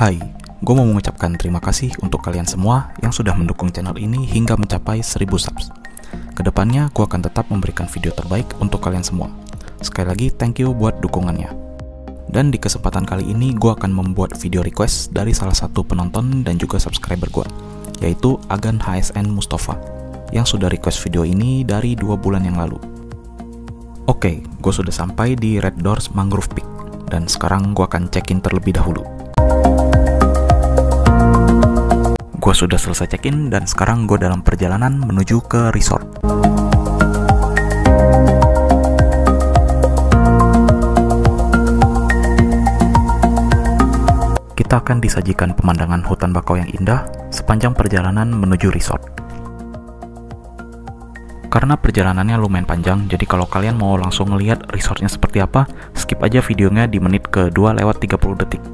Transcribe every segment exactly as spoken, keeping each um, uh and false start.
Hai, gue mau mengucapkan terima kasih untuk kalian semua yang sudah mendukung channel ini hingga mencapai seribu subs. Kedepannya gue akan tetap memberikan video terbaik untuk kalian semua. Sekali lagi thank you buat dukungannya. Dan di kesempatan kali ini gue akan membuat video request dari salah satu penonton dan juga subscriber gue, yaitu Agan H S N Mustafa, yang sudah request video ini dari dua bulan yang lalu. Oke, gue sudah sampai di Red Doors Mangrove Peak, dan sekarang gue akan check-in terlebih dahulu. Gue sudah selesai check-in dan sekarang gue dalam perjalanan menuju ke resort. Kita akan disajikan pemandangan hutan bakau yang indah sepanjang perjalanan menuju resort. Karena perjalanannya lumayan panjang, jadi kalau kalian mau langsung ngelihat resortnya seperti apa, skip aja videonya di menit ke dua lewat tiga puluh detik.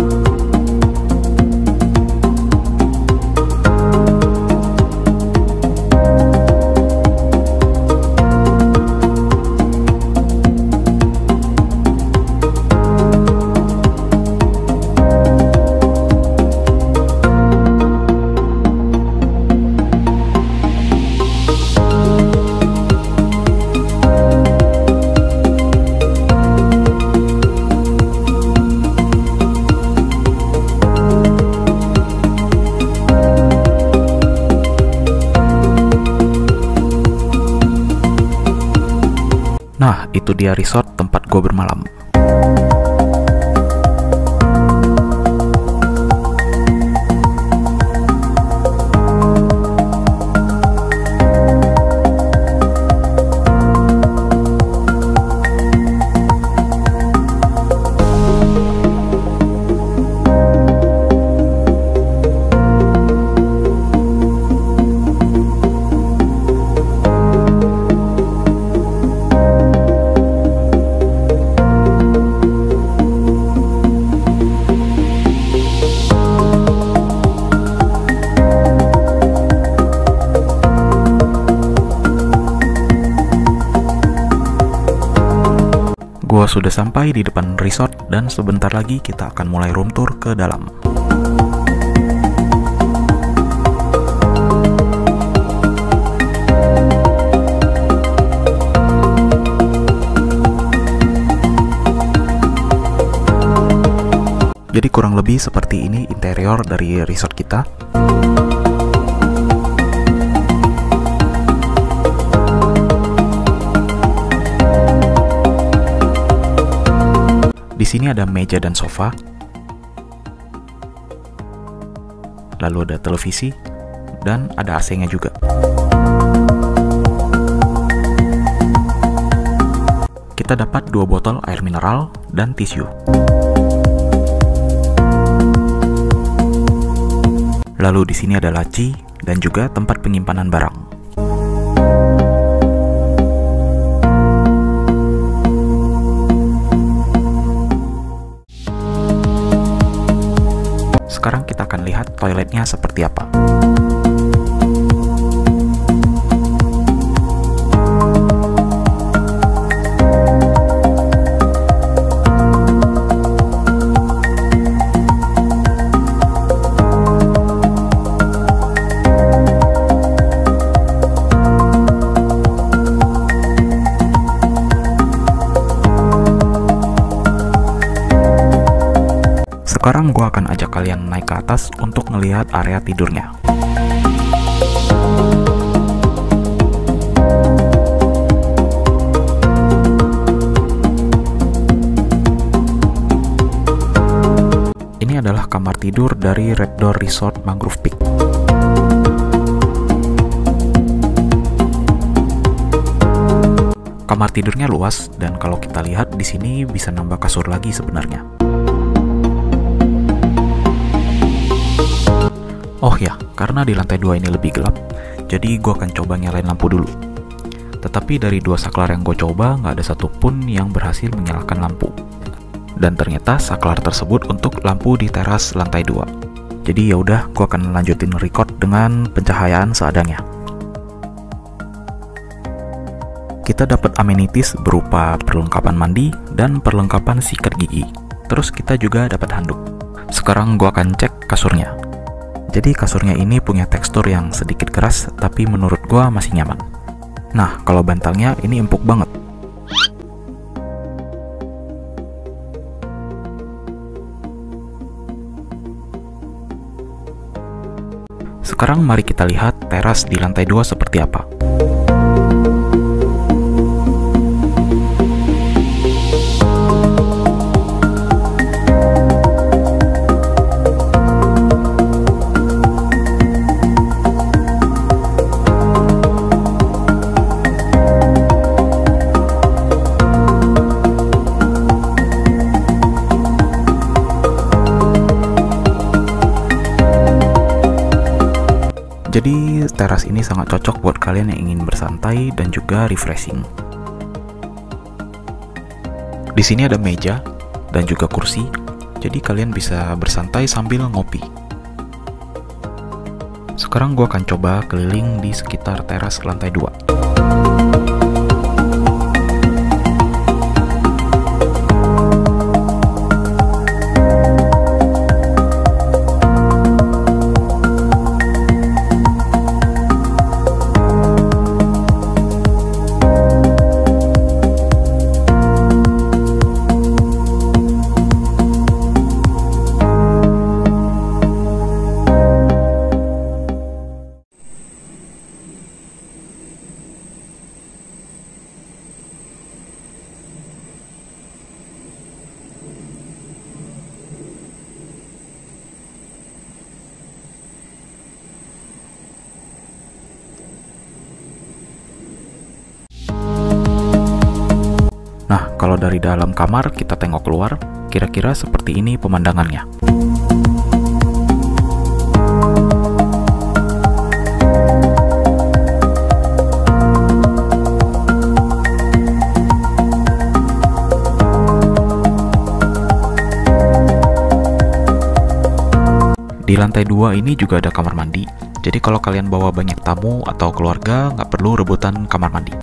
Nah, itu dia resort tempat gue bermalam. Gua sudah sampai di depan resort dan sebentar lagi kita akan mulai room tour ke dalam. Jadi kurang lebih seperti ini interior dari resort kita. Di sini ada meja dan sofa, lalu ada televisi, dan ada A C-nya juga. Kita dapat dua botol air mineral dan tisu. Lalu di sini ada laci dan juga tempat penyimpanan barang. Sekarang kita akan lihat toiletnya seperti apa. Sekarang gue akan ajak kalian naik ke atas untuk melihat area tidurnya. Ini adalah kamar tidur dari Red Door Resort Mangrove Peak. Kamar tidurnya luas dan kalau kita lihat di sini bisa nambah kasur lagi sebenarnya. Oh ya, karena di lantai dua ini lebih gelap, jadi gue akan coba nyalain lampu dulu. Tetapi dari dua saklar yang gue coba, nggak ada satupun yang berhasil menyalakan lampu. Dan ternyata saklar tersebut untuk lampu di teras lantai dua. Jadi ya udah, gue akan lanjutin record dengan pencahayaan seadanya. Kita dapat amenities berupa perlengkapan mandi dan perlengkapan sikat gigi. Terus kita juga dapat handuk. Sekarang gua akan cek kasurnya. Jadi kasurnya ini punya tekstur yang sedikit keras, tapi menurut gua masih nyaman. Nah, kalau bantalnya ini empuk banget. Sekarang mari kita lihat teras di lantai dua seperti apa. Jadi teras ini sangat cocok buat kalian yang ingin bersantai dan juga refreshing. Di sini ada meja dan juga kursi, jadi kalian bisa bersantai sambil ngopi. Sekarang gua akan coba keliling di sekitar teras lantai dua. Nah, kalau dari dalam kamar kita tengok keluar, kira-kira seperti ini pemandangannya. Di lantai dua ini juga ada kamar mandi, jadi kalau kalian bawa banyak tamu atau keluarga, nggak perlu rebutan kamar mandi.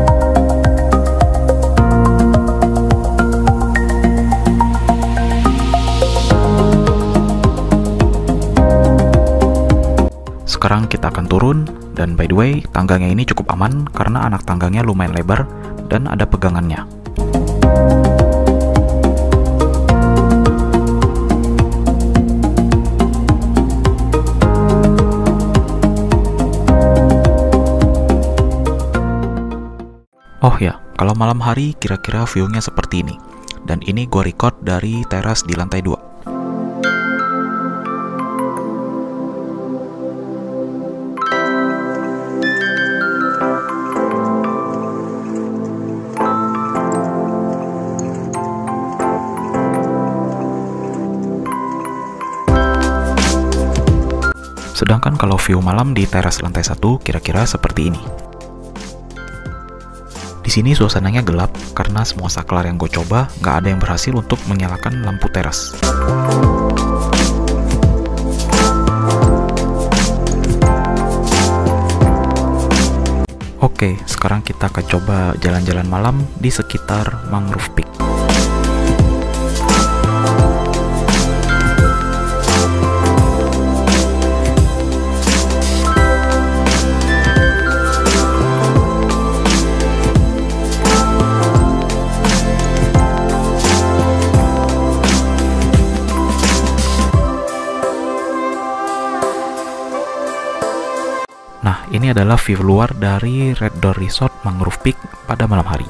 Sekarang kita akan turun, dan by the way, tangganya ini cukup aman karena anak tangganya lumayan lebar dan ada pegangannya. Oh ya, kalau malam hari kira-kira view-nya seperti ini. Dan ini gua record dari teras di lantai dua. Sedangkan kalau view malam di teras lantai satu kira-kira seperti ini. Di sini suasananya gelap karena semua saklar yang gue coba nggak ada yang berhasil untuk menyalakan lampu teras. Oke, sekarang kita akan coba jalan-jalan malam di sekitar Mangrove Peak. Nah, ini adalah view luar dari Red Door Resort Mangrove Peak pada malam hari.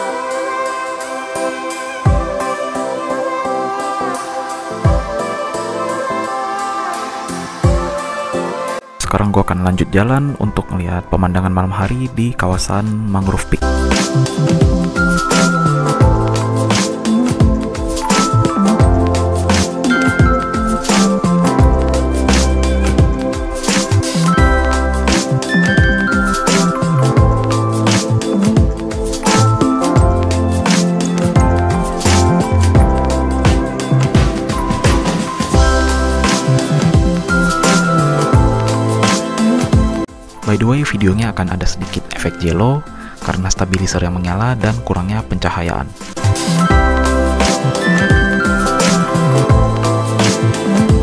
Sekarang gue akan lanjut jalan untuk melihat pemandangan malam hari di kawasan Mangrove Peak. By the way, videonya akan ada sedikit efek jello karena stabilizer yang menyala dan kurangnya pencahayaan.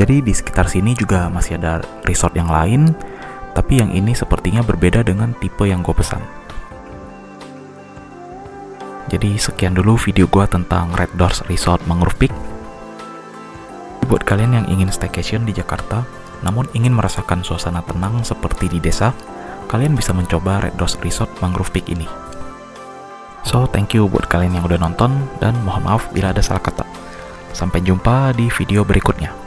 Jadi di sekitar sini juga masih ada resort yang lain, tapi yang ini sepertinya berbeda dengan tipe yang gue pesan. Jadi sekian dulu video gue tentang Red Doors Resort Mangrove Peak. Buat kalian yang ingin staycation di Jakarta, namun ingin merasakan suasana tenang seperti di desa, kalian bisa mencoba Red Doors Resort Mangrove Peak ini. So, thank you buat kalian yang udah nonton, dan mohon maaf bila ada salah kata. Sampai jumpa di video berikutnya.